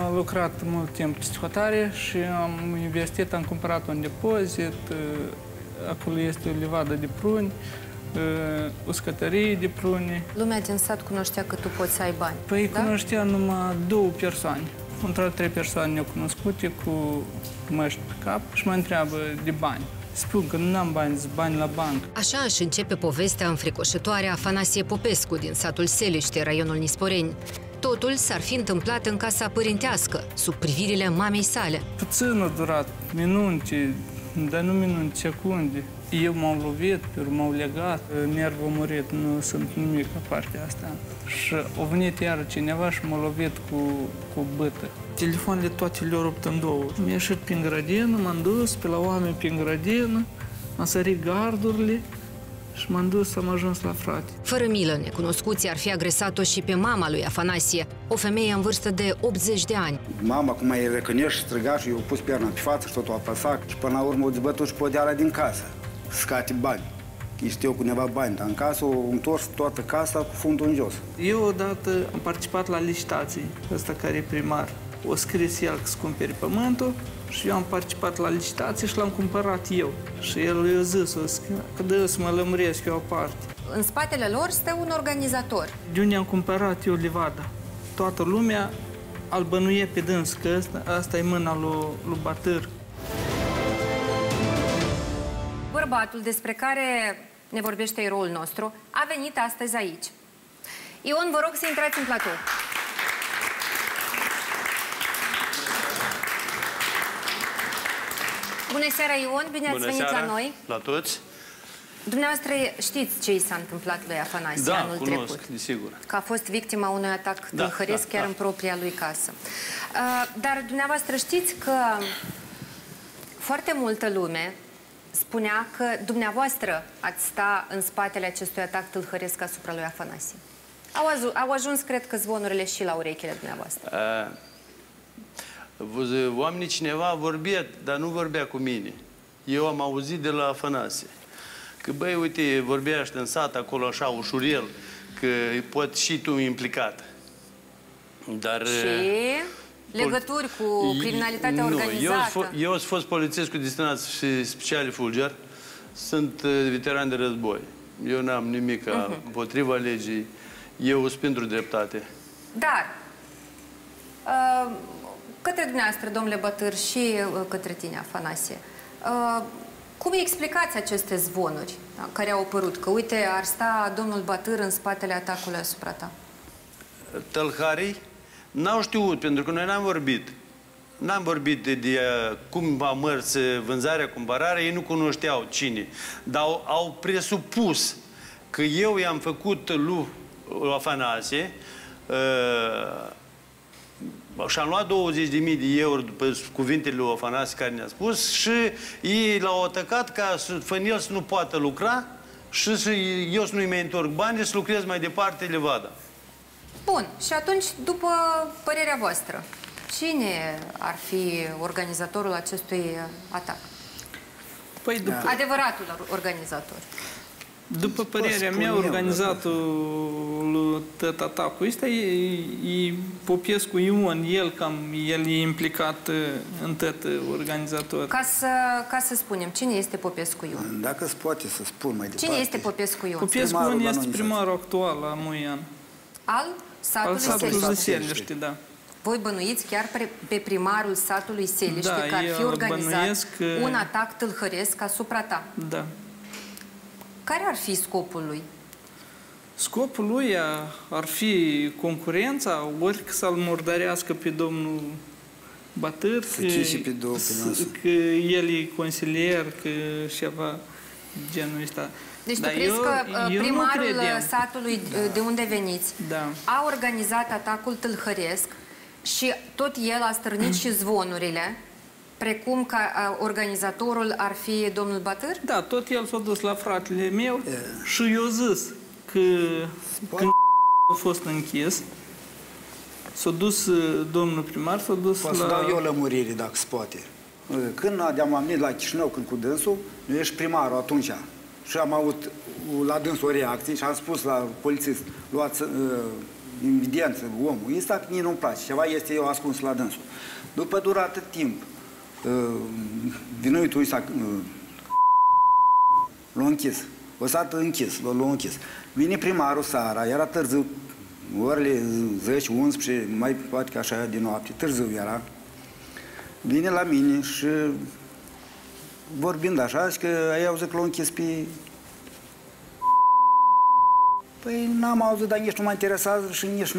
lucrat mult timp pe hotare și am investit, am cumpărat un depozit, acolo este o livadă de pruni, uscătărie de prune. Lumea din sat cunoștea că tu poți să ai bani, Păi da? cunoștea numai 2 persoane. Într-o 3 persoane necunoscute cu măști pe cap și mă întreabă de bani. Spun că nu am bani, sunt bani la bancă. Așa își începe povestea înfricoșătoare a Afanasie Popescu din satul Seliște, raionul Nisporeni. Totul s-ar fi întâmplat în casa părintească, sub privirile mamei sale. Puțin a durat, minute, dar nu minute, secunde. Eu m-am lovit, m-au legat, nervul a murit, nu sunt nimic pe partea asta. Și a venit iară cineva și m-a lovit cu bâtă. Telefoanele toate le-au rupt în două. Mi-a ieșit prin grădină, m-am dus pe la oameni prin grădină, am sărit gardurile și m-am dus, am ajuns la frate. Fără milă, necunoscuții ar fi agresat-o și pe mama lui Afanasie, o femeie în vârstă de 80 de ani. Mama, cum mai răcănești și striga și eu pus perna pe față și totul apăsat și până la urmă o dezbătut și podeala din casă. Scate bani. Știu cu neva bani, dar în casă au întors toată casa cu fundul în jos. Eu odată am participat la licitații, ăsta care e primar. O scris el că să cumpere pământul și eu am participat la licitație și l-am cumpărat eu. Și el i-a zis că dă să mă lămuresc eu aparte. În spatele lor stă un organizator. De unde am cumpărat eu livada? Toată lumea îl bănuie pe dâns, că asta e mâna lui Batâr. Bărbatul despre care ne vorbește eroul nostru a venit astăzi aici. Ion, vă rog să intrați în platou. Bună seara, Ion, bine ați venit la noi. La toți. Dumneavoastră știți ce i s-a întâmplat lui Afanasie anul trecut? Da, cunosc, desigur. Că a fost victima unui atac tâlhăresc chiar în propria lui casă. Dar dumneavoastră știți că foarte multă lume spunea că dumneavoastră ați sta în spatele acestui atac tâlhăresc asupra lui Afanasie. Au ajuns, cred că, zvonurile și la urechile dumneavoastră. Oamenii, cineva vorbea, dar nu vorbea cu mine. Eu am auzit de la Afanasie. Că, băi, uite, vorbeaște în sat acolo așa ușurel, că poți și tu implicat. Dar... Și legături cu criminalitatea organizată? Eu am fost polițist cu destinații speciale Fulger. Sunt veteran de război. Eu n-am nimic împotriva legii. Eu sunt pentru dreptate. Dar, către dumneavoastră, domnule Batâr, și către tine, Afanasie, cum îi explicați aceste zvonuri care au apărut? Că, uite, ar sta domnul Batâr în spatele atacului asupra ta. Tălharii n-au știut, pentru că noi n-am vorbit. N-am vorbit de cum a mers vânzarea, cumpărarea, ei nu cunoșteau cine. Dar au presupus că eu i-am făcut lui Afanasie și-am luat 20.000 de euro după cuvintele lui Afanasie care ne-a spus și ei l-au atacat ca el să nu poată lucra și eu să nu-i mai întorc banii, să lucrez mai departe levada. Bun. Și atunci, după părerea voastră, cine ar fi organizatorul acestui atac? Păi, Adevăratul organizator. După părerea mea, organizatul tot atacul ăsta e Popescu Ion, el e implicat în tot organizator. Ca să spunem, cine este Popescu Ion? Dacă se poate să spun mai departe. Cine este Popescu Ion? Popescu Ion este primarul actual la Muian. Al satului Seliște, da. Voi bănuiți chiar pe primarul satului Seliște că ar fi organizat un atac tâlhăresc asupra ta? Da. Care ar fi scopul lui? Scopul lui ar fi concurența, ori să-l murdărească pe domnul Batâr, că el e consilier, că ceva genul ăsta. Deci tu crezi că primarul satului de unde veniți a organizat atacul tâlhăresc și tot el a stârnit și zvonurile, precum că organizatorul ar fi domnul Batâr? Da, tot el s-a dus la fratele meu și eu zis că când a fost închis, s-a dus domnul primar, s-a dus la... Poate să dau eu lămurire, dacă se poate. Când am venit la Chișinău, când cu dânsul, nu ești primarul atunci. Și am avut la dânsul o reacție și am spus la polițist, luați evidență omul ăsta, că nici nu-mi place. Ceva este eu ascuns la dânsul. După durată timp, vinuitul ăsta l-a închis. O sată închis, l-a închis. Vine primarul seara, era târziu, orele 10, 11, mai poate că așa de noapte, târziu era. Vine la mine și vorbind așa, și că ai auzit că l-a închis pe... Păi n-am auzit, dar nici nu mă interesează și nici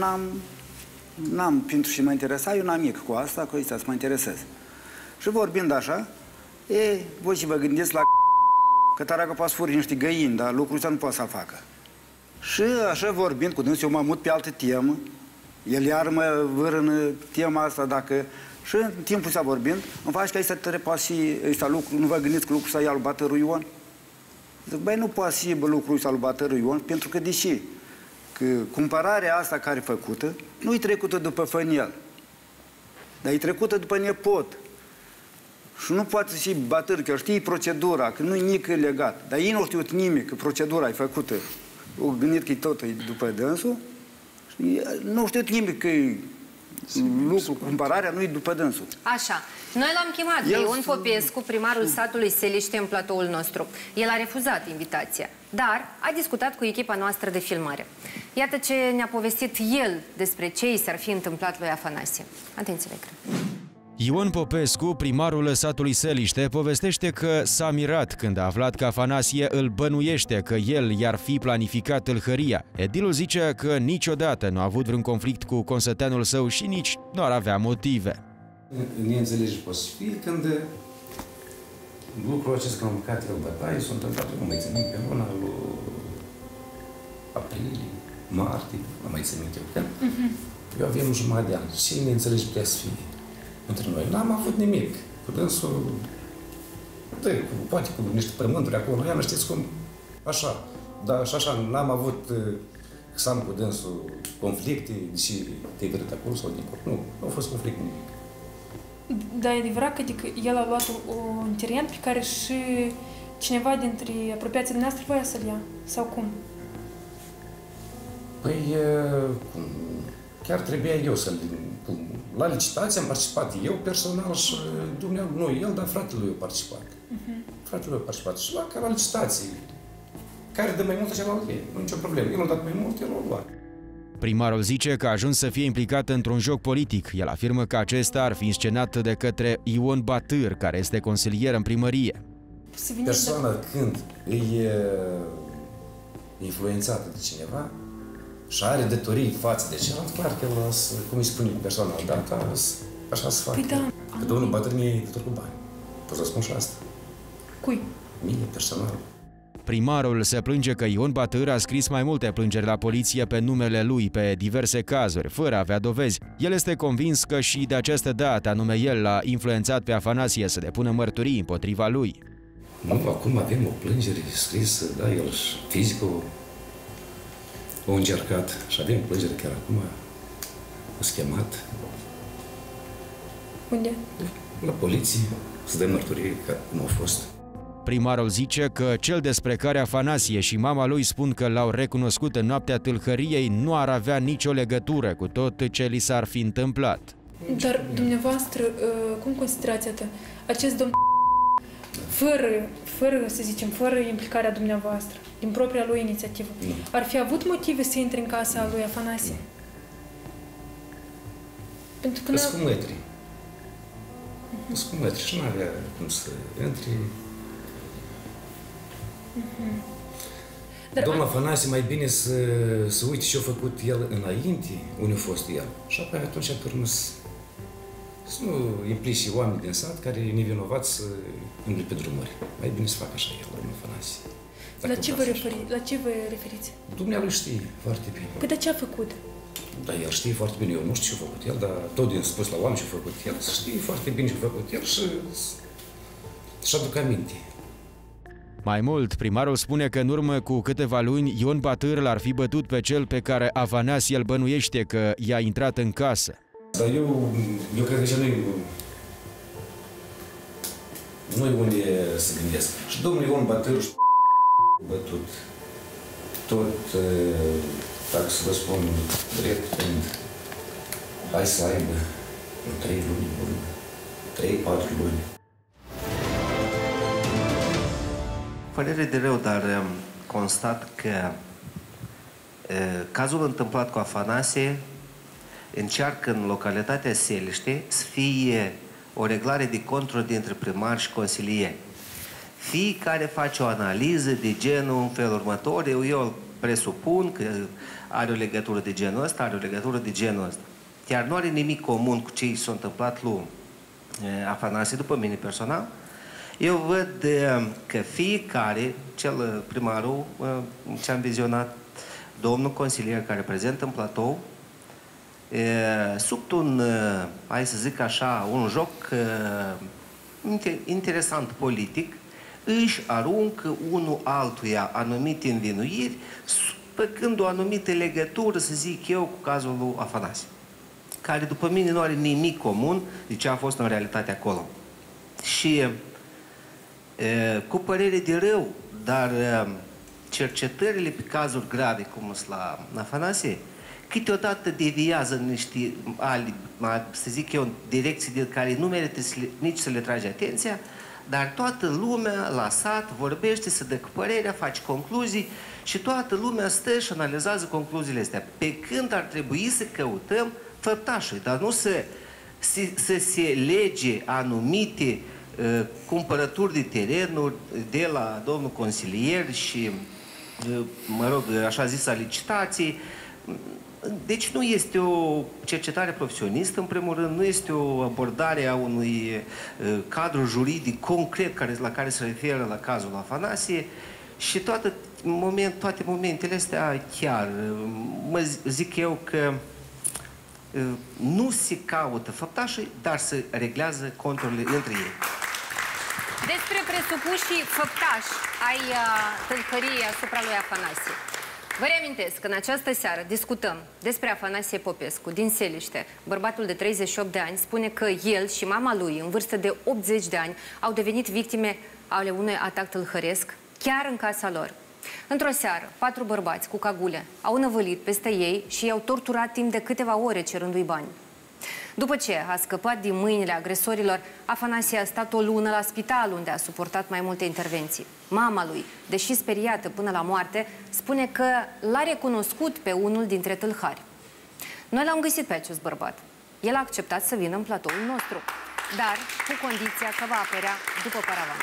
n-am pentru ce mă interesa, eu n-am mic cu asta, cu asta să mă interesez. Și vorbind așa, voi și vă gândiți la că tara că poate să furi niște găini, dar lucrul ăsta nu poate să-l facă. Și așa vorbind cu dânsul, eu mă mut pe altă temă, el iar mă vârână tema asta, dacă... Și în timpul ăsta vorbind, îmi faci că ăsta poate și ăsta lucru, nu vă gândiți că lucrul ăsta ia lui Bătărul Ion? Zic, băi, nu poate să iei lucrul ăsta lui Bătărul Ion, pentru că deși că cumpărarea asta care e făcută, nu e trecută după făniel, dar e trecută după nepot. Și nu poate să și Bătăr, că știi procedura, că nu-i nici legat. Dar ei nu știu nimic, că procedura e făcută. O gândit că e tot după dânsul. Și nu știu nimic că lucrul, cumpărarea nu e după dânsul. Așa. Noi l-am chemat pe Ion Popescu, primarul satului Seliște, în platoul nostru. El a refuzat invitația, dar a discutat cu echipa noastră de filmare. Iată ce ne-a povestit el despre ce i s-ar fi întâmplat lui Afanasie. Atenție la ecran. Ion Popescu, primarul satului Seliște, povestește că s-a mirat când a aflat că Afanasie îl bănuiește că el i-ar fi planificat tâlhăria. Edilul zice că niciodată nu a avut vreun conflict cu consăteanul său și nici nu ar avea motive. Neînțelege poate să fie când lucrul acesta, când am mâncat el bătaie, s-a întâmplat, nu mai țin minte, pe luna lui aprilie, martie, nu mai țin minte, că eu aveam jumătate de an. Ce neînțelege putea să fie între noi? N-am avut nimic. Cu dânsul, poate cu niște pământuri acolo, ea nu știți cum, așa. Dar și așa, n-am avut să am cu dânsul conflicte, deși te-ai vedut acolo sau dincolo. Nu a fost conflict nimic. Da, e adevărat că adică el a luat un teren pe care și cineva dintre apropiații dumneavoastră voia să-l ia, sau cum? Păi, chiar trebuia eu să-l... La licitație am participat eu personal și dumneavoastră, nu el, dar fratele lui a participat. Fratele lui a participat și la licitație. Care dă mai mult, celălalt ei, nu nicio problemă. El a dat mai mult, el a luat. Primarul zice că a ajuns să fie implicat într-un joc politic. El afirmă că acesta ar fi inscenat de către Ion Bătăr, care este consilier în primărie. Persoana când e influențată de cineva și are datorii față de celălalt, clar că el, cum îi spune persoana dată, așa se facă. Că domnul Bătăr mi-e dator cu bani. Pot să spun și asta. Cui? Mie, personal. Primarul se plânge că Ion Bătăr a scris mai multe plângeri la poliție pe numele lui pe diverse cazuri, fără a avea dovezi. El este convins că și de această dată, anume el, l-a influențat pe Afanasie să depună mărturii împotriva lui. Nu, acum avem o plângere scrisă, da, el fizicul a încercat și avem plângere chiar acum, a schemat. Unde? La poliție, să dăm mărturii cum a fost. Primarul zice că cel despre care Afanasie și mama lui spun că l-au recunoscut în noaptea tâlhăriei nu ar avea nicio legătură cu tot ce li s-ar fi întâmplat. Dar dumneavoastră, cum considerați atât? Acest domn fără, să zicem, fără implicarea dumneavoastră, din propria lui inițiativă, ar fi avut motive să intre în casa lui Afanasie? Pentru că sunt cu mătri. Sunt cu mătri și nu avea cum să intri. Domnul Afanasie mai bine să uite ce-a făcut el înainte, unde a fost el. Și apoi atunci turmă să nu implice oameni din sat care e nevinovați să îmbli pe drumuri. Mai bine să facă așa el, domnul Afanasie. La ce vă referiți? Dumnealui știe foarte bine. Păi de ce a făcut? Da, el știe foarte bine, eu nu știu ce a făcut el, dar tot din spus la oameni ce a făcut el, știe foarte bine ce a făcut el și aduc aminte. Mai mult, primarul spune că în urmă cu câteva luni, Ion Bătăr l-ar fi bătut pe cel pe care Afanasie îl bănuiește că i-a intrat în casă. Dar eu cred că nu-i unde să gândesc. Și domnul Ion Bătăr bătut tot Dacă să vă spun drept, hai să aibă 3 luni, 3-4 luni. Părere de rău, dar constat că cazul întâmplat cu Afanasie încearcă în localitatea Seliște să fie o reglare de conturi dintre primari și consilieri. Fiecare face o analiză de genul în felul următor. Eu presupun că are o legătură de genul ăsta, are o legătură de genul ăsta. Chiar nu are nimic comun cu ce s-a întâmplat lui Afanasie, după mine personal. Eu văd că fiecare, cel primarul, ce am vizionat, domnul consilier care prezentă în platou, sub un, hai să zic așa, un joc interesant politic, își aruncă unul altuia anumite învinuiri, făcând o anumită legătură, să zic eu, cu cazul lui Afanasie, care după mine nu are nimic comun de ce a fost în realitate acolo. Și cu părere de rău, dar cercetările pe cazuri grave, cum sunt la Afanasie, câteodată deviază în niște, să zic eu, direcții de care nu merită nici să le trage atenția, dar toată lumea la sat vorbește, se dă cu părerea, face concluzii și toată lumea stă și analizează concluziile astea. Pe când ar trebui să căutăm făptașii, dar nu să se lege anumite cumpărături de terenuri de la domnul consilier și, mă rog, așa zisa licitații. Deci nu este o cercetare profesionistă, în primul rând, nu este o abordare a unui cadru juridic concret la care se referă la cazul Afanasie și toate momentele astea chiar, zic eu că nu se caută făptașii, dar se reglează conturile între ei. Despre presupușii făptași ai tâlhăriei asupra lui Afanasie. Vă reamintesc că în această seară discutăm despre Afanasie Popescu din Seliște. Bărbatul de 38 de ani spune că el și mama lui, în vârstă de 80 de ani, au devenit victime ale unui atac tâlhăresc chiar în casa lor. Într-o seară, 4 bărbați cu cagule au năvălit peste ei și i-au torturat timp de câteva ore cerându-i bani. După ce a scăpat din mâinile agresorilor, Afanasie a stat o lună la spital, unde a suportat mai multe intervenții. Mama lui, deși speriată până la moarte, spune că l-a recunoscut pe unul dintre tâlhari. Noi l-am găsit pe acest bărbat. El a acceptat să vină în platoul nostru, dar cu condiția că va apărea după paravan.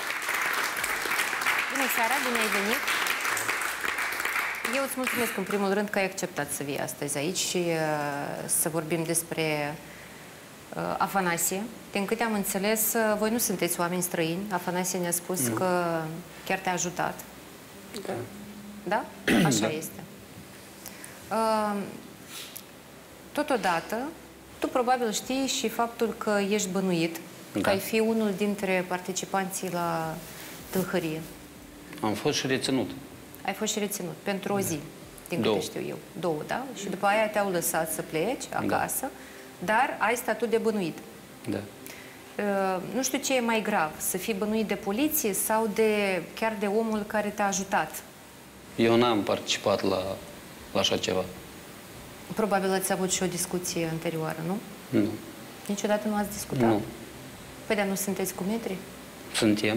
Bună seara, bine ai venit! Eu îți mulțumesc în primul rând că ai acceptat să vii astăzi aici și să vorbim despre Afanasie. Din câte am înțeles, voi nu sunteți oameni străini. Afanasie ne-a spus că chiar te-a ajutat. Da. Da? Așa este. Totodată, tu probabil știi și faptul că ești bănuit, că ai fi unul dintre participanții la tâlhărie. Am fost și reținut. Ai fost și reținut pentru o zi, din câte știu eu. 2, da? Și după aia te-au lăsat să pleci acasă, dar ai statut de bănuit. Da. Nu știu ce e mai grav, să fii bănuit de poliție sau chiar de omul care te-a ajutat? Eu n-am participat la așa ceva. Probabil ați avut și o discuție anterioară, nu? Nu. Niciodată nu ați discutat? Nu. Păi, dar nu sunteți cu metri? Suntem.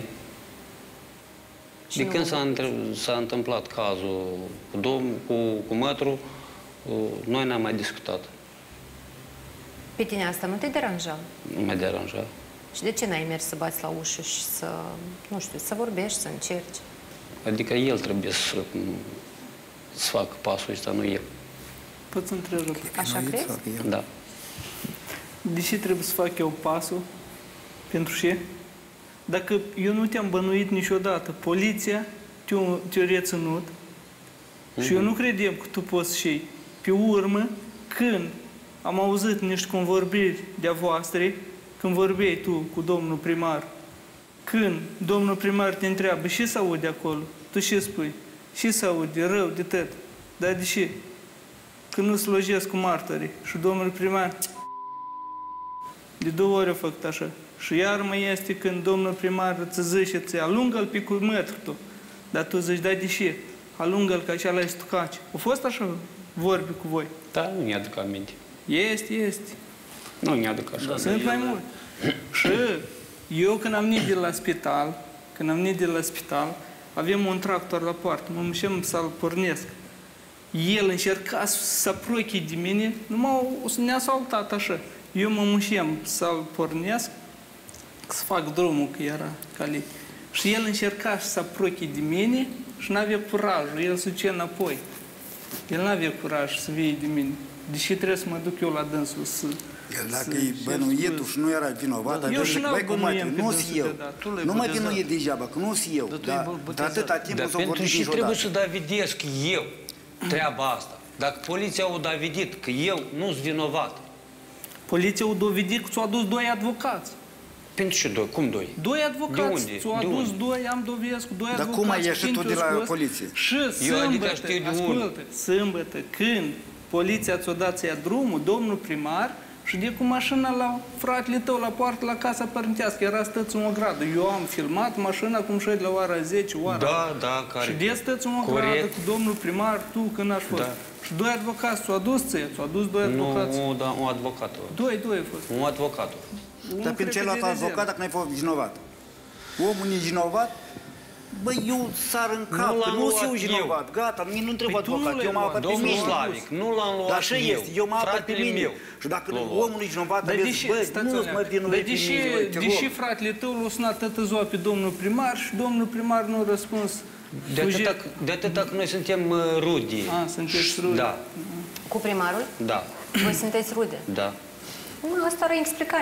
De când s-a întâmplat cazul cu mătru, noi n-am mai discutat. Pe tine asta nu te deranja? Nu mă deranja. Și de ce n-ai mers să bați la ușă și să, nu știu, să vorbești, să încerci? Adică el trebuie să facă pasul ăsta, nu eu. Poți să întrerup? Așa crezi? Da. De ce trebuie să fac eu pasul? Pentru ce? Dacă eu nu te-am bănuit niciodată, poliția te-a reținut și eu nu credem că tu poți și pe urmă, când am auzit niște convorbiri de-a voastre, când vorbeai tu cu domnul primar, când domnul primar te întreabă ce se aude acolo, tu ce spui? Ce se aude? Rău de tot. Dar de ce? Când nu slujesc cu martorii și domnul primar de 2 ori a făcut așa. Și iar mai este când domnul primar îți zice, ți alungă-l pe cu mătru tu. Dar tu zici, da, de ce? alungă-l că așa la stucaci. A fost așa vorbi cu voi? Da, nu mi-aduc aminte. Este. Nu mi-aduc așa. Sunt mai mult. Și eu când am venit de la spital, avem un tractor la poartă, mă mușem să-l pornesc. El încerca să apropie de mine, numai ne-a saltat așa. Eu mă mușem să-l pornesc, să fac drumul, că era calit. Și el încerca să apropie de mine și n-avea curajul, el se ducea înapoi. El n-avea curaj să vie de mine. Deși trebuie să mă duc eu la dânsul să... El dacă e bănuietul și nu era vinovat, eu și n-au bănuiem nu sunt eu. Nu mă vinuie degeaba, că nu sunt eu. Dar atâta timp o să vorbim niciodată. Și trebuie să dovedesc eu treaba asta. Dacă poliția a dovedit că eu nu-s vinovat. Poliția a dovedit că ți-au adus 2 advocați. Pentru ce 2? Cum 2? 2 advocați. Ți-au adus 2, am dovezi cu 2 advocați. Dar cum ai ieșit tu de la poliție? Și sâmbătă, când poliția ți-a dat să ia drumul, domnul primar, și de cu mașina la fratele tău, la poartă, la casa părintească, era stăți în o gradă. Eu am filmat mașina cum și la ora 10, ora. Da, care... Și de stăți în o gradă cu domnul primar, tu, când aș fost. Da. Și 2 advocați ți-au adus ție, ți-au adus 2 advocați. Nu, da, un avocat. 2 a fost. Un avocat. Dar pentru ce luat advocat dacă n-ai fost vinovat? Omul e vinovat? Băi, eu sar în cap, că nu sunt eu vinovat, gata, nu întreb advocat, eu mă apăr pe mine. Slavic, nu l-am luat eu. Dar așa este, eu mă apăr pe mine. Și dacă omul e vinovat, aveți, băi, nu mă vinuie pe mine. Deși fratele tău l-a sunat toată ziua pe domnul primar și domnul primar nu a răspuns. De atâta că noi suntem rudi. Sunteți rude? Da. Cu primarul? Da. Voi sunteți rude? Da. Asta ar explica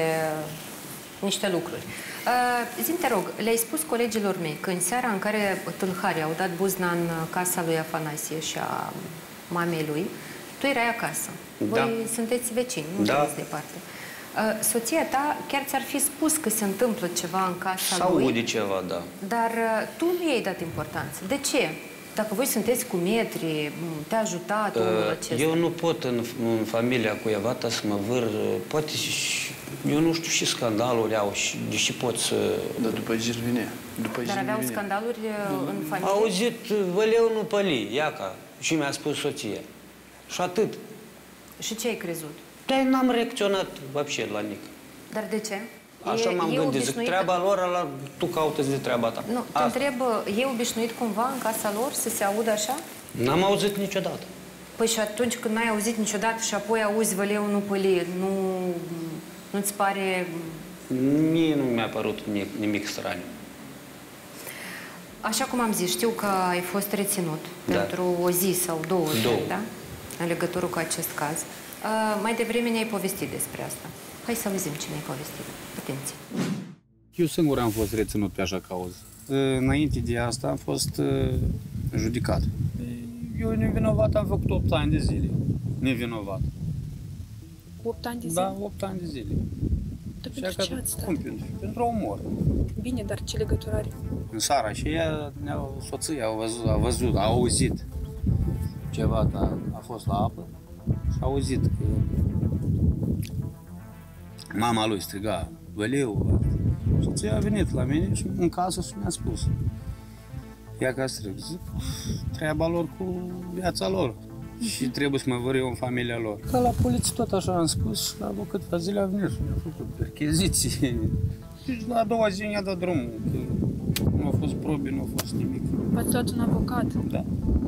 niște lucruri. Zi-mi, te rog, le-ai spus colegilor mei că în seara în care tâlharii au dat buzna în casa lui Afanasie și a mamei lui, tu erai acasă. Voi sunteți vecini, nu sunteți departe. Soția ta chiar ți-ar fi spus că se întâmplă ceva în casa lui. Aude ceva, da. Dar tu nu i-ai dat importanță. De ce? Dacă voi sunteți cu metri, te-a ajutat omul acesta? Eu nu pot în familia cuievată să mă vâr, poate eu nu știu și scandaluri au și deși pot să... Dar după zi vine. Dar aveau scandaluri în familie? Auzit, văleu nu păli, iaca, și mi-a spus soția. Și atât. Și ce ai crezut? Dar n-am reacționat вообще la nic. Dar de ce? Așa m-am gândit, zic, treaba lor, tu caută-ți de treaba ta. Nu, te întreb, e obișnuit cumva în casa lor să se audă așa? N-am auzit niciodată. Păi și atunci când n-ai auzit niciodată și apoi auzi văleu nu păli, nu-ți pare... Mie nu mi-a părut nimic straniu. Așa cum am zis, știu că ai fost reținut pentru o zi sau două, da? În legătură cu acest caz. Mai devreme ne-ai povestit despre asta. Hai să auzim ce ne-ai povestit. Atenție! Eu singur am fost reținut pe așa cauză. Înainte de asta am fost judecat. Eu nevinovat am făcut 8 ani de zile. Nevinovat. 8 ani de zile? Da, 8 ani de zile. Dar pentru ce ați stat? Cum? Pentru omor. Bine, dar ce legătură are? În seara și ea, soția a văzut, a auzit ceva, a fost la apă și a auzit că mama lui striga, văleu. Soția a venit la mine și în casă și mi-a spus. Ea ca strig, zic, treaba lor cu viața lor și trebuie să mă văr eu în familia lor. Ca la poliție tot așa am spus și la câteva zile a venit și mi-a făcut percheziții. Și la a doua zi mi-a dat drumul, că nu au fost probe, nu a fost nimic. V-ați luat un avocat? Da.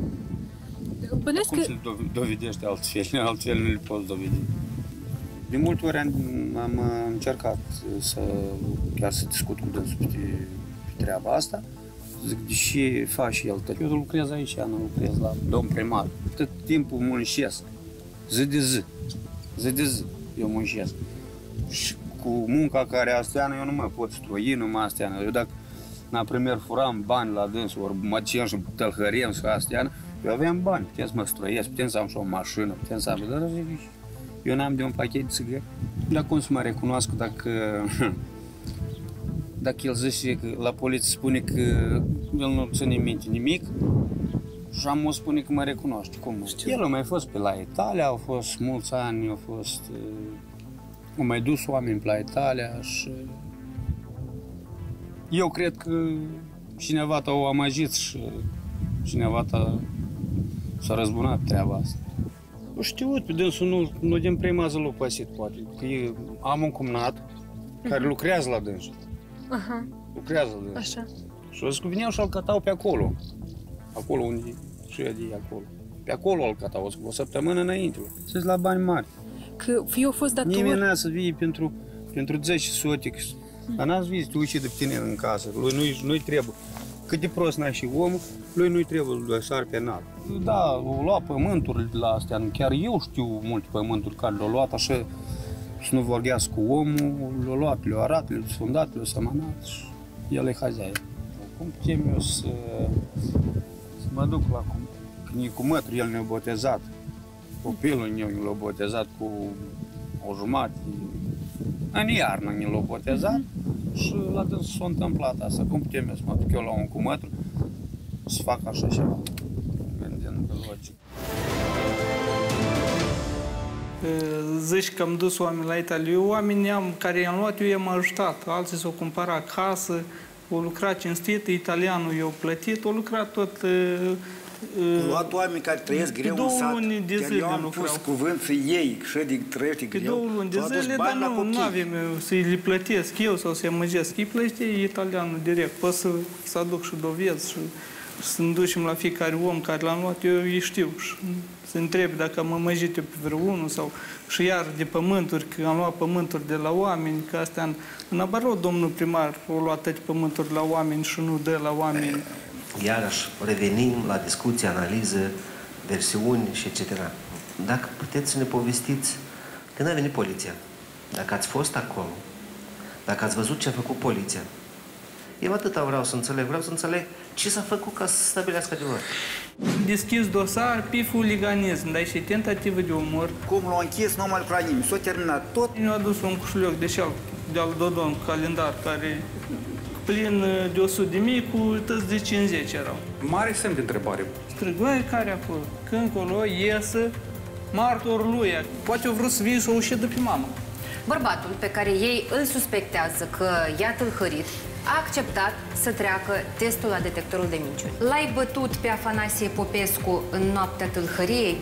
Cum să-l dovedești altfel? Altfel nu le poți dovedi. De multe ori am încercat chiar să discut cu dânsul pe treaba asta. Zic, deși faci el tot. Eu lucrez aici, nu lucrez la domn primar. Tot timpul muncesc. Zi de zi. Zi de zi eu muncesc. Și cu munca care asteană eu nu mă pot stroi, nu mă asteană. Eu dacă la premier furam bani la dânsul, ori măcem și tălhăriem și asteană, eu aveam bani, putem să mă stroiesc, putem să am și o mașină, putem să am... Dar eu n-am de un pachet de țigări. Dar cum să mă recunoască dacă el zice că la poliție spune că el nu ține minte nimic și am o spune că mă recunoaște. Cum? El a mai fost pe la Italia, au fost mulți ani, au mai dus oameni pe la Italia și eu cred că cineva o amăjit și și nevasta s-a răzbunat treaba asta. Nu știu, pe dânsul nu din prima zi l-a păsit, poate. Că am un cumnat care lucrează la dânsul. Lucrează la dânsul. Așa. Și o să vineau și-l cătau pe acolo. Acolo unde ședie acolo. Pe acolo îl cătau, o săptămână înainte. Să-ți la bani mari. Că eu fost dator... Nimeni n-a să vie pentru 10 sotic. Dar n-ați văzut, te uiți de pe tine în casă. Lui nu-i trebuie. Cât de prost n-ai și omul, lui nu-i trebuie să sar pe nat. Da, o lua pământuri la astea. Chiar eu știu multe pământuri care le-au luat așa să nu vorbească cu omul. Le-au luat, le-au arat, le-au fundat, le-au sămănat și el e haziaie. Cum putem eu să mă duc la cu mătru, el ne-a botezat. Copilul meu ne l-a botezat cu o jumătate. În iarnă ne l-a botezat și la dânsul s-a întâmplat asta. Cum putem eu să mă duc eu la un cumătru să fac așa ceva? Gândind pe logic. Zici că am dus oameni la Italia. Eu oamenii care i-am luat, eu i-am ajutat. Alții s-au cumpărat casă, au lucrat cinstit, italianul i-au plătit, au lucrat tot... Au luat oameni care trăiesc greu în sat. Chiar eu am pus cuvânt să iei, și trăiește greu. Pe 2 luni de zile, dar nu avem să-i le plătesc eu sau să-i amăgesc. Îi plătește italianul direct. Pot să aduc și dovezi și să-mi ducem la fiecare om care l-am luat, eu îi știu. Și să întreb dacă am amăgit eu pe vreunul sau și iar de pământuri, că am luat pământuri de la oameni, că astea în Abarot, domnul primar, a luat toate pământuri la oameni și nu dă la oameni. Iarăși revenim la discuție, analiză, versiuni și etc. Dacă puteți să ne povestiți când a venit poliția, dacă ați fost acolo, dacă ați văzut ce a făcut poliția, eu atâta vreau să înțeleg ce s-a făcut ca să stabilească adevărul. Deschis dosar pe huliganism, dar și tentativă de omor. Cum l-au închis, nu a mai lucrat nimeni, s-a terminat tot. Ne-a adus un cușuleoc de-al Dodon, calendar, care plin de 100.000 cu tăți de 50 erau. Mare semn de întrebare. Strigoi care acolo, când colo iesă martorul lui. Poate au vrut să vie să o uședă pe mamă. Bărbatul pe care ei îl suspectează că i-a tâlhărit a acceptat să treacă testul la detectorul de minciuni. L-ai bătut pe Afanasie Popescu în noaptea tâlhăriei?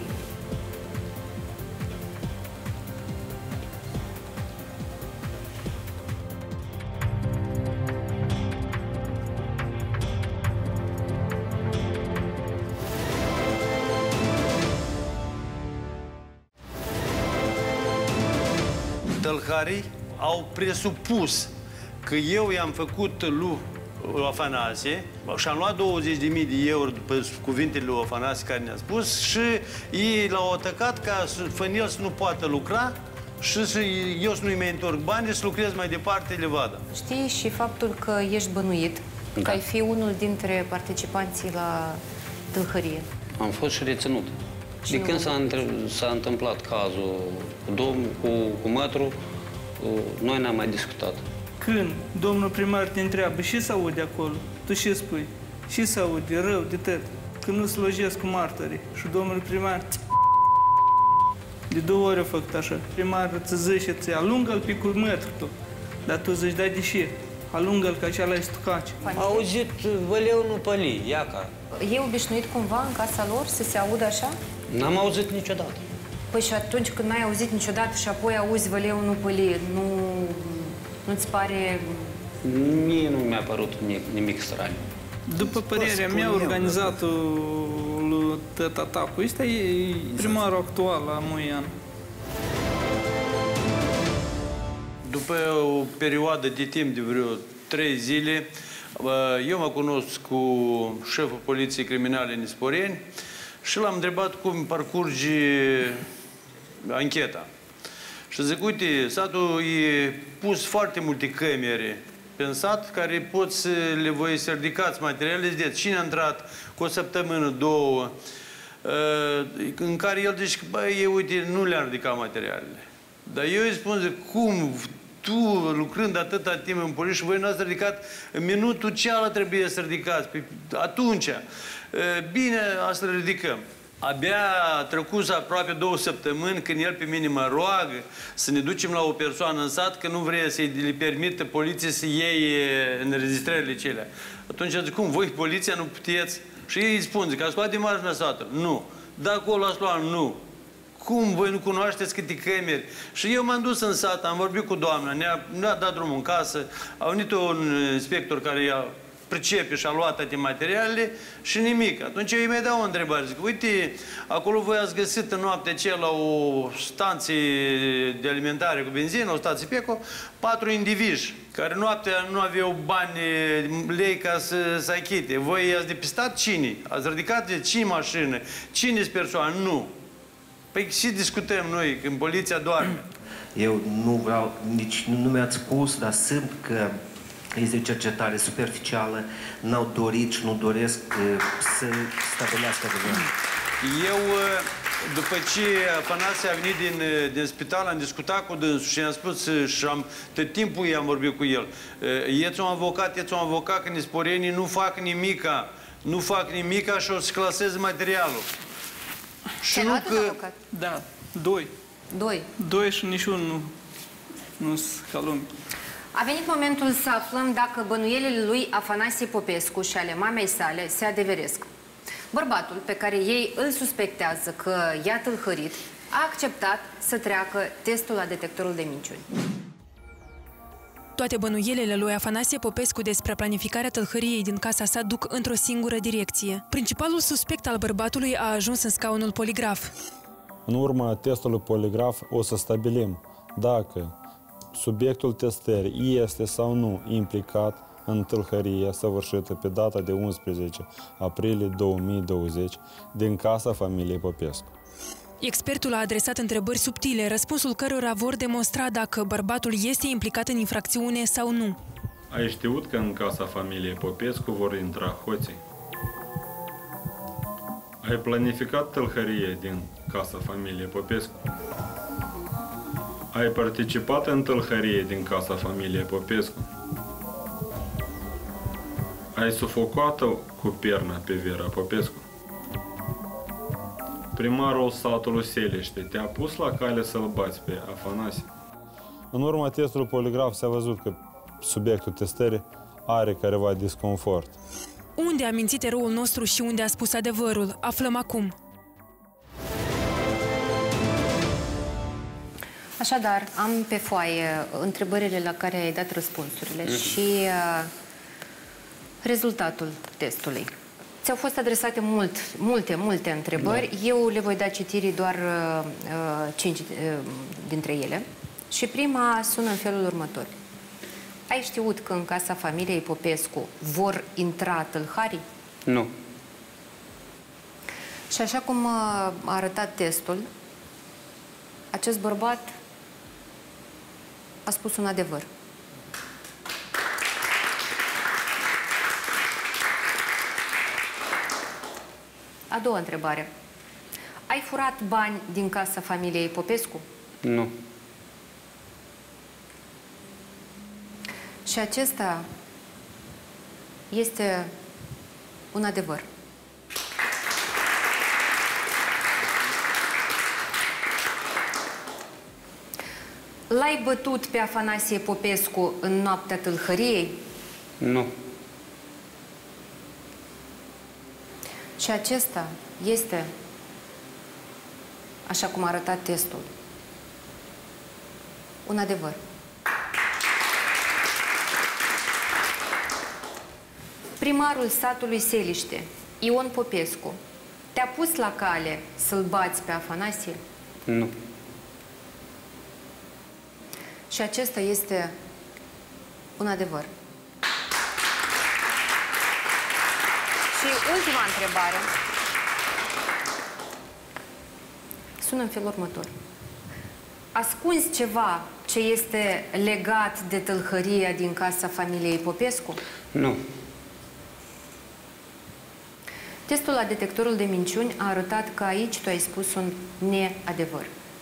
Tălharii au presupus că eu i-am făcut lui Afanasie și am luat 20.000 de euro după cuvintele lui Afanasie care ne-a spus și ei l-au atacat ca el să nu poată lucra și eu să nu-i mai întorc banii, să lucrez mai departe, le vadă. Știi și faptul că ești bănuit, că ai fi unul dintre participanții la tâlhărie. Am fost și reținut. De când s-a întâmplat cazul cu domnul, cu mătru, noi n-am mai discutat. Când domnul primar te întreabă și se aude acolo, tu ce spui? Și se aude rău de tot. Când nu slujesc cu martorii și domnul primar de 2 ori a făcut așa. Primarul îți zice, ți alungă-l pe cu mătru tu. Dar tu zici, da, de ce? Alungă-l ca acela-i stucaci. Am auzit văleu nu păli, iaca. E obișnuit cumva în casa lor să se audă așa? N-am auzit niciodată. Păi și atunci când n-ai auzit niciodată și apoi auzi văleu nu păli, nu-ți pare... Mie nu mi-a părut nimic straniu. După părerea mea, organizatul lui atacul ăsta e primarul actual la Moian. După o perioadă de timp de vreo 3 zile, eu mă cunosc cu șeful Poliției Criminale Nisporeni și l-am întrebat cum parcurge ancheta. Și zic, uite, satul e pus foarte multe camere în sat care pot să le voi să ridicați materiale. De cine a intrat cu o săptămână, 2, în care el zice că, băi, uite, nu le-am ridicat materialele. Dar eu îi spun, zic, cum tu, lucrând atâta timp în poliție și voi n-ați ridicat, în minutul cealaltă trebuie să ridicați. Atunci, bine, asta le ridicăm. Abia a trecut aproape 2 săptămâni când el pe mine mă roagă să ne ducem la o persoană în sat că nu vrea să-i le permită poliției să iei înregistrările cele. Atunci zic, cum, voi, poliția, nu puteți Și ei îi spun, zic, ați luat imaginea satului? Nu. Da, acolo ați luat? Nu. Cum? Voi nu cunoașteți câte camere? Și eu m-am dus în sat, am vorbit cu doamna, ne-a dat drumul în casă, a venit un inspector care i-a pricepe și a luat toate materialele și nimic. Atunci eu îi mai dau o întrebare. Zic, uite, acolo voi ați găsit în noaptea aceea la o stație de alimentare cu benzină, o stație Peco, 4 indivizi care noaptea nu aveau bani, lei ca să achite. Voi ați depistat cine? Ați ridicat de 5 mașini? Cine sunt persoane? Nu. Păi și discutăm noi, când poliția doarme. Eu nu vreau, nici nu mi-ați spus, dar simt că este o cercetare superficială, n-au dorit și nu doresc să stabilească adevărul. Eu, după ce Afanasie a venit din spital, am discutat cu dânsul și i-am spus și tot timpul i-am vorbit cu el. Ieți un avocat, că nisporenii nu fac nimica și o să claseze materialul. Și nu că... avocat? Da, 2. 2 și niciunul nu sunt ca lume. A venit momentul să aflăm dacă bănuielile lui Afanasie Popescu și ale mamei sale se adeveresc. Bărbatul pe care ei îl suspectează că i-a tâlhărit a acceptat să treacă testul la detectorul de minciuni. Toate bănuielile lui Afanasie Popescu despre planificarea tâlhăriei din casa sa duc într-o singură direcție. Principalul suspect al bărbatului a ajuns în scaunul poligraf. În urma testului poligraf o să stabilim dacă subiectul testării este sau nu implicat în tâlhăria săvârșită pe data de 11 aprilie 2020 din casa familiei Popescu. Expertul a adresat întrebări subtile, răspunsul cărora vor demonstra dacă bărbatul este implicat în infracțiune sau nu. Ai știut că în casa familiei Popescu vor intra hoții? Ai planificat tâlhărie din casa familiei Popescu? Ai participat în tâlhărie din casa familiei Popescu? Ai sufocat-o cu perna pe Vera Popescu? Primarul satului Seliște te-a pus la cale să-l bați pe Afanasie? În urma testului poligraf s-a văzut că subiectul testării are careva disconfort. Unde a mințit eroul nostru și unde a spus adevărul? Aflăm acum. Așadar, am pe foaie întrebările la care ai dat răspunsurile și rezultatul testului. Ți-au fost adresate multe întrebări. Da. Eu le voi da citirii doar 5 dintre ele. Și prima sună în felul următor. Ai știut că în casa familiei Popescu vor intra tâlharii? Nu. Și așa cum a arătat testul, acest bărbat a spus un adevăr. A doua întrebare. Ai furat bani din casa familiei Popescu? Nu. Și acesta este un adevăr. L-ai bătut pe Afanasie Popescu în noaptea tâlhăriei? Nu. Și acesta este, așa cum a arătat testul, un adevăr. Primarul satului Seliște, Ion Popescu, te-a pus la cale să-l bați pe Afanasie? Nu. Și acesta este un adevăr. Și ultima întrebare sună în felul următor. Ascunzi ceva ce este legat de tâlhăria din casa familiei Popescu? Nu. Testul la detectorul de minciuni a arătat că aici tu ai spus un neadevăr.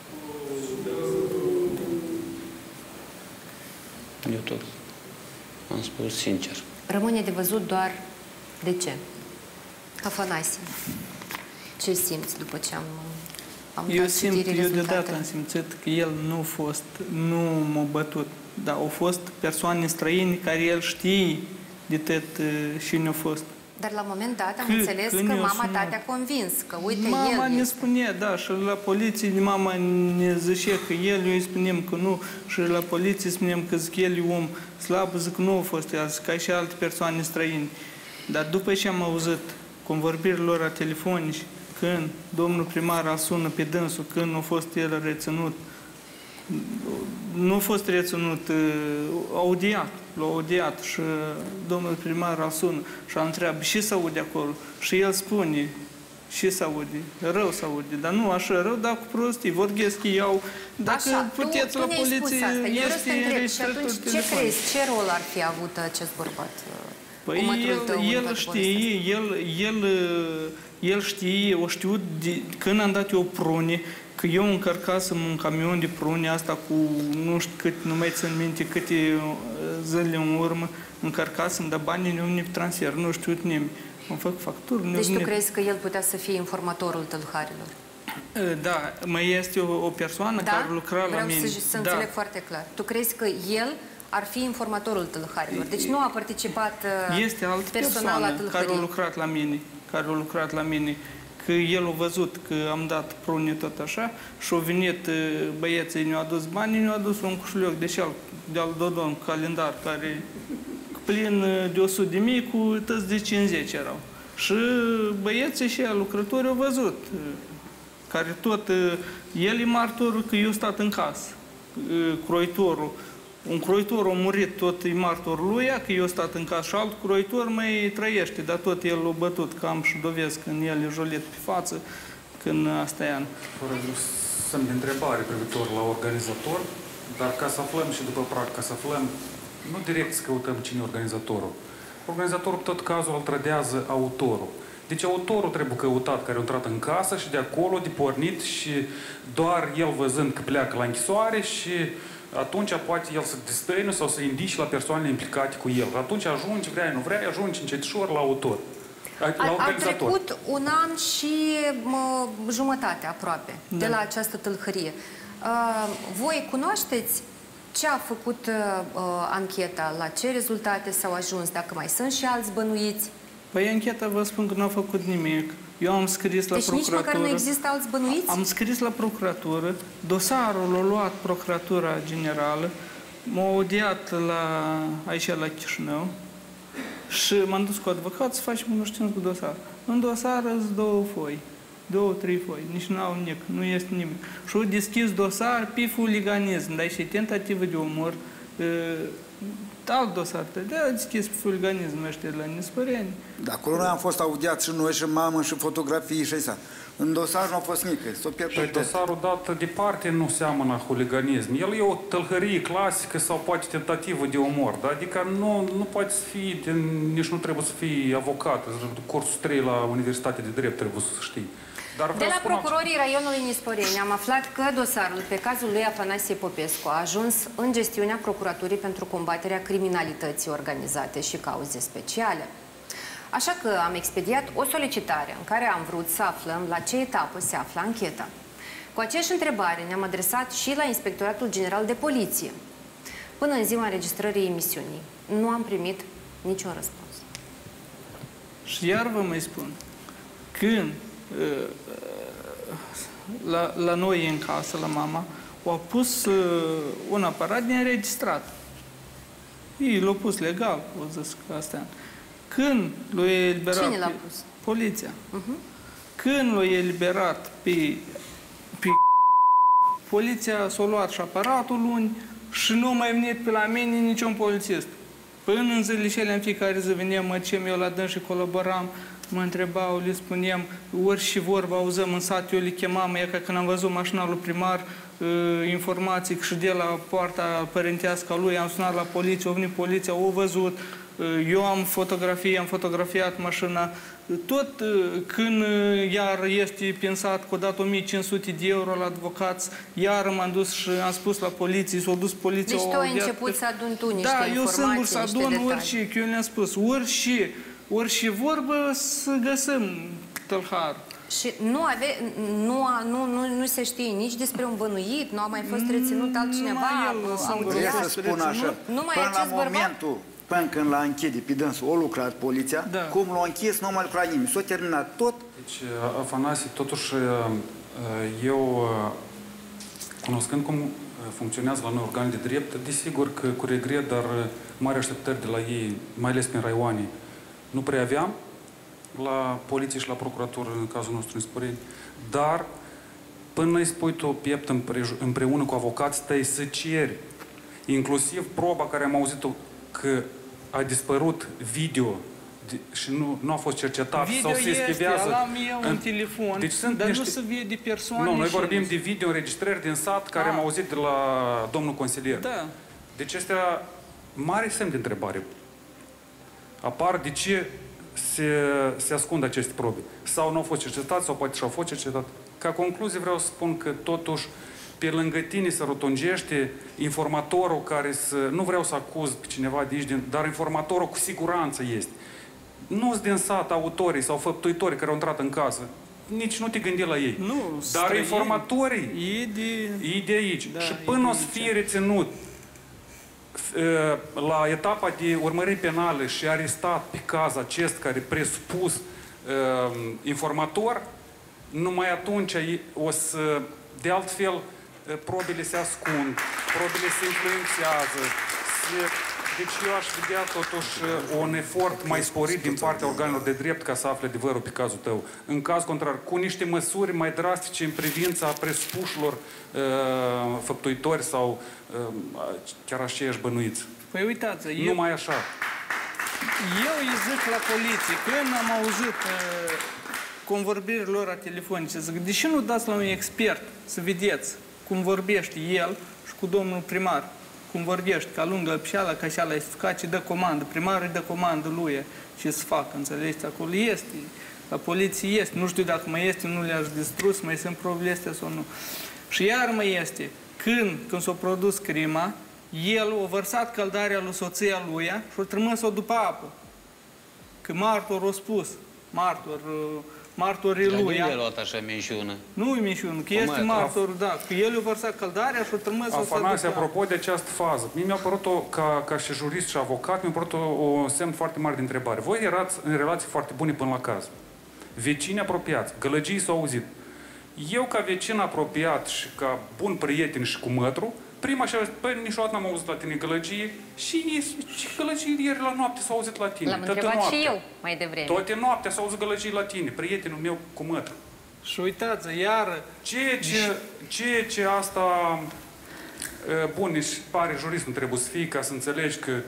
Eu tot am spus sincer. Rămâne de văzut doar de ce. Afanasie, ce simți după ce am dat citire rezultatele? Eu deodată am simțit că el nu m-a bătut, dar au fost persoane străine care el știe de tot și ne-a fost. Dar la moment dat am înțeles că mama ta te-a convins, că uite, mama el ne spunea, da, și la poliție mama ne zicea că el, eu îi spunem că nu, și la poliție spunem că zic, el e om slab, zic că nu a fost el, zic, ca și alte persoane străine. Dar după ce am auzit convorbirile lor a telefonici, când domnul primar îl sună pe dânsul, când a fost el reținut, nu a fost reținut, audiat, l-a audiat și domnul primar îl sună și îl întreabă și se aude acolo. Și el spune, și se aude, rău se aude, dar nu așa rău, dar cu prostii, vorbesc iau. Dacă așa, puteți la poliție, este înregistratul telefonic. Ce crezi, ce rol ar fi avut acest bărbat? Păi el știe, el știe, o știut când am dat eu prune, că eu încărcasem un camion de prune, asta cu nu știu cât, nu mai țin minte câte zile în urmă, încărcasem, dar banii nu ne transfer, nu știu nimeni. Am făcut facturi. Deci tu crezi că el putea să fie informatorul tâlharilor? Da, mai este o persoană care lucra la mine. Vreau să înțeleg foarte clar. Tu crezi că el ar fi informatorul tâlharilor? Deci nu a participat este altă personal la persoană care a lucrat la mine, că el a văzut că am dat prune tot așa și au venit băieții, ne-au adus bani, ne-au adus un cușulioc de-al Dodon, calendar, care plin de 100.000 cu tăți de 50 erau. Și băieții și lucrătorii au văzut, care tot, el e martorul că eu stat în casă, croitorul. Un croitor a murit, tot e martorul lui, că eu stat în casă și alt croitor mai trăiește, dar tot el l-a bătut, că am și dovezi când el e jolit pe față, când asta e an. Fără semn de întrebare privitor la organizator, dar ca să aflăm și după prag, ca să aflăm, nu direct să căutăm cine e organizatorul. Organizatorul, tot cazul, îl trădează autorul. Deci autorul trebuie căutat, care a intrat în casă și de acolo, de pornit și doar el văzând că pleacă la închisoare și atunci poate el să destăină sau să indice la persoanele implicate cu el. Atunci ajunge, vrea, nu vrea, ajunge încetișor la autor, la organizator. A trecut un an și jumătate aproape de la această tâlhărie. Voi cunoașteți ce a făcut ancheta, la ce rezultate s-au ajuns, dacă mai sunt și alți bănuiți? Păi ancheta vă spun că nu a făcut nimic. Eu am scris la procuratură. Deci nici măcar nu există alți bănuiți? Am scris la procuratură, dosarul l-a luat Procuratura Generală, m-a audiat aici la Chișinău și m-am dus cu advocat să facem cunoștință cu dosar. În dosar sunt 2 foi, 2-3 foi, nici n-au nimic, nu este nimic. Și au deschis dosar pe huliganism, dar și tentativă de omor, alt dosar, de-a deschis pe huliganism ăștia la Nisporeni. Da, acolo noi am fost audiați și noi, și mamă, și fotografii și așa. În dosar nu a fost nică, s-o pierdut. Dosarul dat departe nu seamănă huliganism. El e o tâlhărie clasică sau poate tentativă de omor, da? Adică nu poate să fie, nici nu trebuie să fie avocat. Cursul 3 la Universitatea de Drept trebuie să știi. De la procurorii raionului Nisporeni am aflat că dosarul pe cazul lui Afanasie Popescu a ajuns în gestiunea Procuraturii pentru combaterea criminalității organizate și cauze speciale. Așa că am expediat o solicitare în care am vrut să aflăm la ce etapă se află ancheta. Cu aceeași întrebare ne-am adresat și la Inspectoratul General de Poliție. Până în ziua înregistrării emisiunii nu am primit niciun răspuns. Și iar vă mai spun, când la noi în casă, la mama, au pus un aparat de înregistrat. Ei l-au pus legal, au zis că astea. Când l-au eliberat... Cine l-a pus? Poliția. Când l-au eliberat pe poliția s-a luat și aparatul luni și nu a mai venit pe la mine niciun polițist. Până în zilele cele, în fiecare zi veneam, măcem eu la dâns și colaboram, mă întrebau, le spuneam, ori și vorba auzăm în sat, eu le chemam, e ca când am văzut mașina lui primar, informații și de la poarta părintească a lui, am sunat la poliție, a venit poliția, au văzut, eu am fotografiat mașina, tot când iar este pensat că o dat 1500 de euro la advocați, iar m-am dus și am spus la poliție, s-a dus poliția. Deci tu ai început să aduni tu niște informații, eu singur să adun orice, că eu le-am spus, orice vorbă să găsim tâlhar. Și nu se știe nici despre un bănuit, nu a mai fost reținut altcineva? Vreau să spun așa, până când l-a închide pe dânsul, o lucrat poliția, cum l-a închis, nu a mai lucrat nimeni. S-a terminat tot. Deci, Afanasie, totuși, eu, cunoscând cum funcționează la noi organe de drept, desigur că cu regret, dar mari așteptări de la ei, mai ales prin raioane, nu prea aveam la poliție și la procuratură, în cazul nostru în Sporeni, dar până îi spui tu piept împreună cu avocații tăi să ceri, inclusiv proba care am auzit-o că a dispărut video și nu a fost cercetat video sau se schivează. Video am eu un telefon, deci sunt dar niște... nu se vede persoane. Nu, noi vorbim de video înregistrări din sat care am auzit de la domnul consilier. Da. Deci este mare semn de întrebare. Apar de ce se ascund aceste probe. Sau nu au fost cercetate, sau poate și-au fost cercetate. Ca concluzie vreau să spun că totuși pe lângă tine se rotunjește informatorul care să... Nu vreau să acuz pe cineva de aici, dar informatorul cu siguranță este. Nu-s din sat autorii sau făptuitorii care au intrat în casă. Nici nu te gândi la ei. Nu, dar străini, informatorii e de aici. Da, și până o să fie reținut la etapa de urmăriri penale și arestat pe caz acest care presupus informator, numai atunci o să, de altfel, probele se ascund, probele se influențează. Deci eu aș vedea totuși un efort mai sporit din partea organelor de drept ca să afle adevărul pe cazul tău. În caz contrar, cu niște măsuri mai drastice în privința presupușilor făptuitori sau chiar aceiași bănuiți. Păi uitați, numai așa. Eu îi zic la poliție, când am auzit convorbirile lor telefonice, zic, de ce nu dați la un expert să vedeți cum vorbește el și cu domnul primar? Cum vorbește, ca lungă pșeala, ca și ala este ficat, ce dă comandă. Primarul îi dă comandă lui ce să facă, înțelegeți? Acolo este, la poliție este. Nu știu dacă mai este, nu le-aș distrus, mai sunt probele astea sau nu. Și iar mai este, când s-a produs crima, el a vărsat căldarea lui soția lui și a trimis-o după apă. Că martorul a spus, martorii lui. Nu i-a luat așa minciună. Nu e minciună, că este martor, da. Că el a vărsat căldarea și a trimis-o să Afanasie, apropo de această fază, mie mi-a părut, ca și jurist și avocat, mi-a părut o semn foarte mare de întrebare. Voi erați în relații foarte bune până la caz. Vecini apropiați, gălăgii s-au auzit. Eu, ca vecin apropiat și ca bun prieten și cu mătru, prima și-a zis, păi, niciodată n-am auzit la tine gălăgie și gălăgie ieri la noapte s-au auzit la tine. L-am întrebat și eu mai devreme. Toate noaptea s-au auzit gălăgie la tine, prietenul meu cu mătru. Și uitați, iară... Ceea ce asta... Bun, nici pare jurist nu trebuie să fii ca să înțelegi că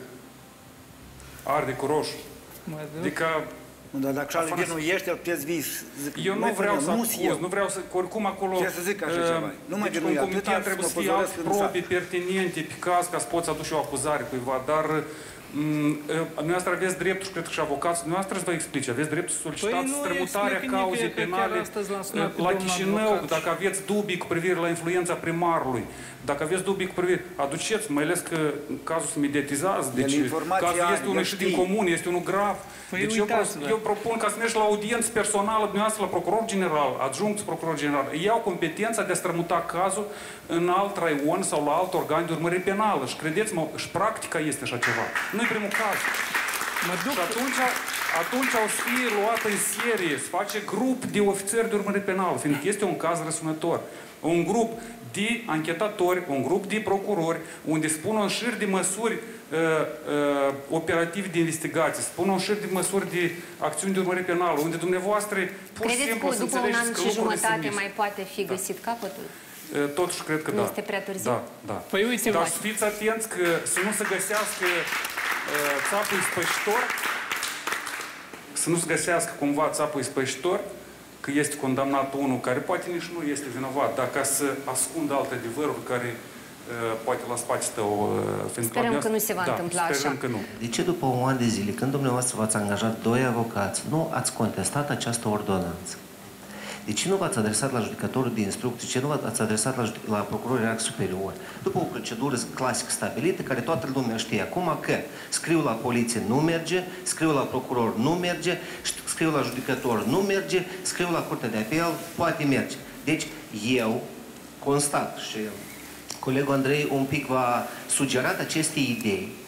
arde cu roșu. Adică... Dar dacă și-al vinuiește, îl puteți vii. Eu nu vreau să acuz, nu vreau să... Oricum acolo... Trebuie să zic așa ceva. Deci un comitet trebuie să fie alte probe pertinente pe caz ca să poți aduce o acuzare cuiva, dar dumneavoastră aveți dreptul și cred că și avocații dumneavoastră să vă explice. Aveți dreptul să solicitați strămutarea cauzei penale la Chișinău, dacă aveți dubii cu privire la influența primarului, dacă aveți dubii cu privire, aduceți, mai ales că cazul se mediatizează, deci cazul este unul și din comun, este unul grav. Deci eu propun ca să mergi la audiență personală dumneavoastră, la procuror general, adjunct procuror general, iau competența de a strămuta cazul în alt raion sau la alt organ de urmărire penală. Și credeți-mă, și practica este așa ceva. Nu-i primul caz. Și atunci o să fie luată în serie, să face grup de ofițeri de urmărire penală, fiindcă este un caz răsunător. Un grup de anchetatori, un grup de procurori, unde spun un șir de măsuri operative de investigație, spun un șir de măsuri de acțiuni de urmărire penală, unde dumneavoastră pur și simplu să înțelegeți că lucrurile sunt după un an și jumătate mai poate fi găsit capătul? Totuși cred că da. Nu este prea târziu? Da. Păi uite, dar să fiți atenți că să nu se găsească țapul ispășitor, să nu se găsească cumva țapul ispășitor, că este condamnat unul care poate nici nu este vinovat, dar ca să ascundă alte adevăruri care poate la spate stă Sperăm că nu se va întâmpla așa. Că nu. De ce după un an de zile, când dumneavoastră v-ați angajat 2 avocați, nu ați contestat această ordonanță? De ce nu v-ați adresat la judecătorul de instrucție? De ce nu v-ați adresat la procurorul ierarhic superior? După o procedură clasică stabilită, care toată lumea știe acum că scriu la poliție nu merge, scriu la procuror nu merge, scriu la judecător nu merge, scriu la curtea de apel, poate merge. Deci eu constat și colegul Andrei un pic v-a sugerat aceste idei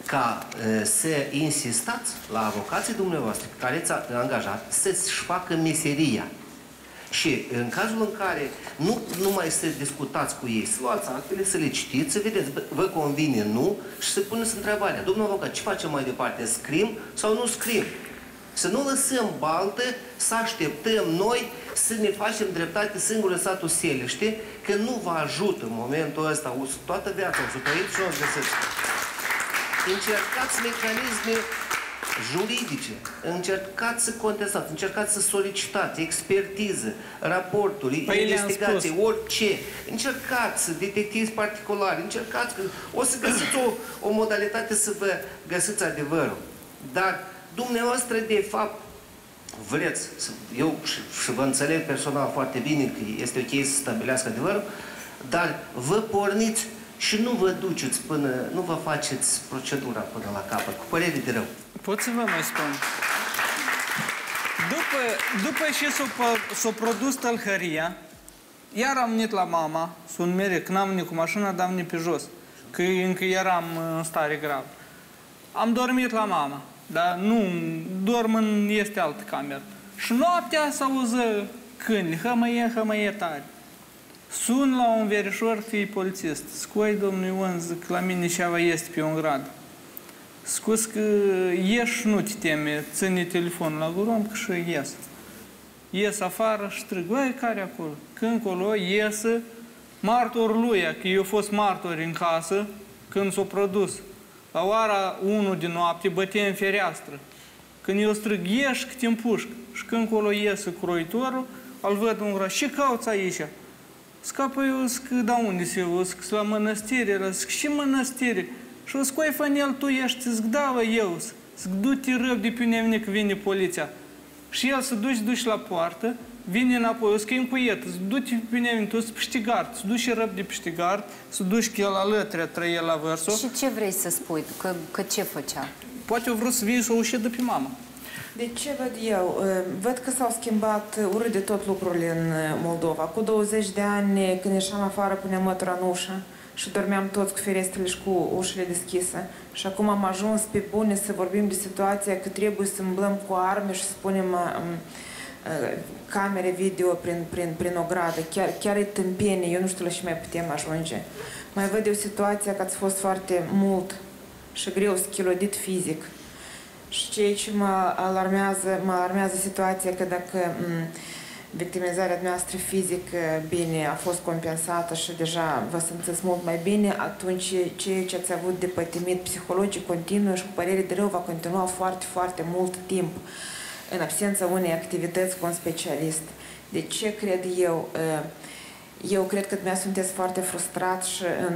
ca să insistați la avocații dumneavoastră pe care ți-a angajat să-și facă meseria. Și în cazul în care nu mai să discutați cu ei, să luați actele, să le citiți, să vedeți, vă convine, nu, și să puneți întrebarea. Domnul avocat, ce facem mai departe? Scrim sau nu scrim? Să nu lăsăm baltă, să așteptăm noi să ne facem dreptate singur în satul Seliște, că nu vă ajută în momentul ăsta, toată viața o să trăiți și o să găsiți. Încercați mecanisme juridice, încercați să contestați, încercați să solicitați expertiză, raporturi, investigații, orice. Încercați, detectivi particulari, încercați, că o să găsiți o modalitate să vă găsiți adevărul. Dar dumneavoastră, de fapt, vreți, eu și vă înțeleg personal foarte bine că este ok să stabilească adevărul, dar vă porniți și nu vă duceți până, nu vă faceți procedura până la capăt, cu părere de rău. Pot să vă mai spun. După ce s-a produs tălhăria, iar am venit la mama, sunt mereu, când am venit cu mașina, dar am venit pe jos, că încă eram în stare gravă. Am dormit la mama, dar nu, dorm în este altă cameră. Și noaptea s-auză câini, hămăie tare. Sun la un verișor, fii polițist. Scoi, domnul Ion, zic, la mine ceva este pe un grad. Scuz că ieși, nu te teme, ține telefonul la gură și ies. Ies afară și strig, băi, care acolo? Când acolo iese martorul lui, că eu fost martor în casă, când s-a produs. La ora 1 din noapte bătea în fereastră. Când eu strig, ieși că te împușc. Și când acolo iese croitorul, îl văd un grad, ce cauți aici? Scapă eu, zic, da unde se eu? Zic, la mănăstire. Zic, și mănăstire? Și o scoi Fanel, tu ești? Zic, da, eu. Zic, du-te răbde pe mine că vine poliția. Și el se duce la poartă, vine înapoi, o zic, încuiet, du-te pe mine, tu ești pștigard, se duce răbde pștigard, se duce că el alătrea trăie la vărsul. Și ce vrei să spui? Că ce făcea? Poate eu vreau să vin să o uședă pe mama. De ce văd eu? Văd că s-au schimbat urât de tot lucrurile în Moldova. Cu 20 de ani, când ieșeam afară, puneam mătura în ușă și dormeam toți cu ferestrele și cu ușile deschise. Și acum am ajuns pe bune să vorbim de situația că trebuie să umblăm cu arme și să punem camere video prin o gradă. Chiar e tâmpenie, eu nu știu la ce mai putem ajunge. Mai văd eu situația că ați fost foarte mult și greu schilodit fizic. Și ceea ce mă alarmează situația că dacă victimizarea noastră fizică bine a fost compensată și deja vă simțiți mult mai bine, atunci ceea ce ați avut de pătimit psihologic continuă și cu părere de rău va continua foarte, foarte mult timp în absența unei activități cu un specialist. De ce cred eu? Eu cred că dumneavoastră sunteți foarte frustrat și în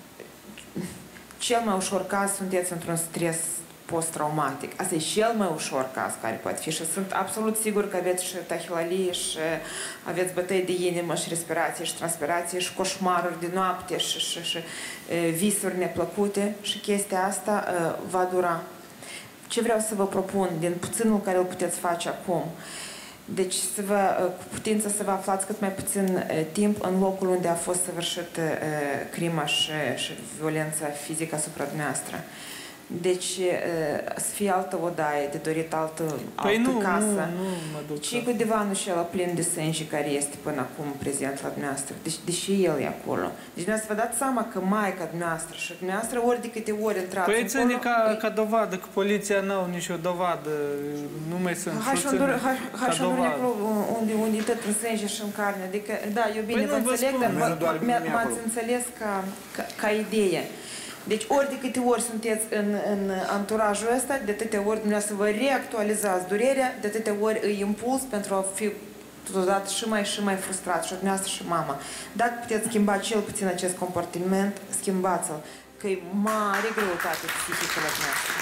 cel mai ușor caz sunteți într-un stres post-traumatic. Asta e cel mai ușor caz care poate fi și sunt absolut sigur că aveți și tahilalie și aveți bătăi de inimă și respirație și transpirație și coșmaruri de noapte și visuri neplăcute și chestia asta va dura. Ce vreau să vă propun din puținul care îl puteți face acum? Deci cu putință să vă aflați cât mai puțin timp în locul unde a fost săvârșită crima și violența fizică asupra dumneavoastră. Deci să fie altă odaie, de dorit altă casă. Nu mă duc. Și cu divanul și ăla plin de sânge care este până acum prezent la dumneavoastră. Deși el e acolo. Deci dumneavoastră vă dați seama că maica dumneavoastră și dumneavoastră ori de câte ori intrați acolo... Păi ține ca dovadă, că poliția n-au nicio dovadă. Nu mai sunt. Hai și unde e tot în sânge și în carne. Adică, da, eu bine vă înțeleg, dar m-ați înțeles ca idee. Deci ori de câte ori sunteți în anturajul ăsta, de atâtea ori dumneavoastră vă reactualizați durerea, de atâtea ori îi impuls pentru a fi totodată și mai frustrat, și dumneavoastră și mama. Dacă puteți schimba cel puțin acest comportament, schimbați-l, că e mare greutate psihică la dumneavoastră.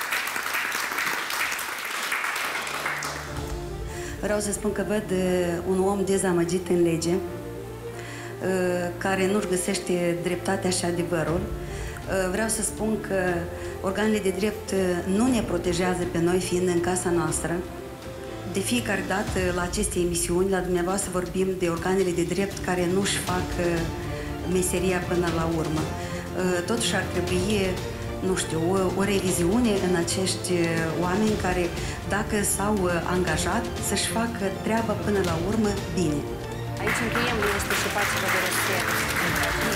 Vreau să spun că văd un om dezamăgit în lege, care nu-și găsește dreptatea și adevărul. Vreau să spun că organele de drept nu ne protejează pe noi fiind în casa noastră. De fiecare dată la aceste emisiuni, la dumneavoastră vorbim de organele de drept care nu-și fac meseria până la urmă. Totuși ar trebui nu știu, o reviziune în acești oameni care, dacă s-au angajat, să-și facă treaba până la urmă bine. Aici încheiem, este și pace de